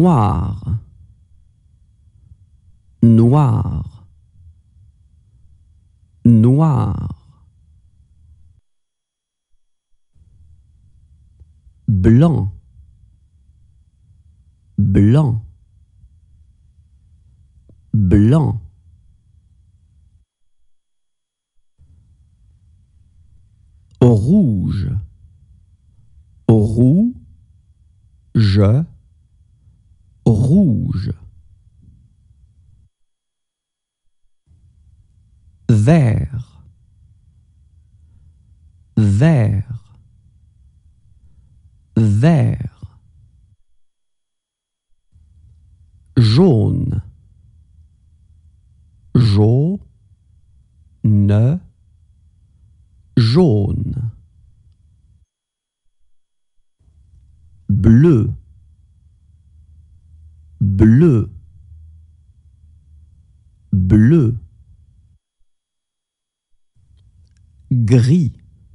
noir, noir, noir. Blanc, blanc, blanc. Rouge, rouge, rouge. Vert, vert, vert. Jaune, jaune, jaune. Bleu, bleu, bleu. Gris,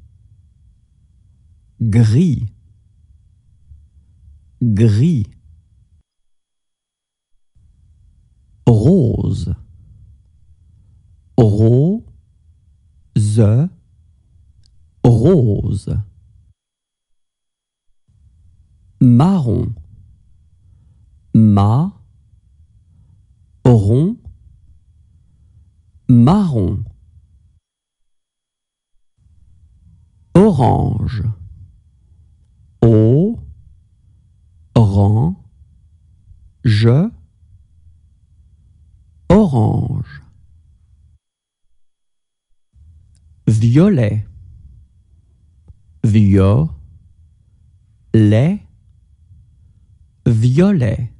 gris, gris. Rose, rose, rose. Marron, marron, marron. Orange, orange, orange. Violet, violet, violet.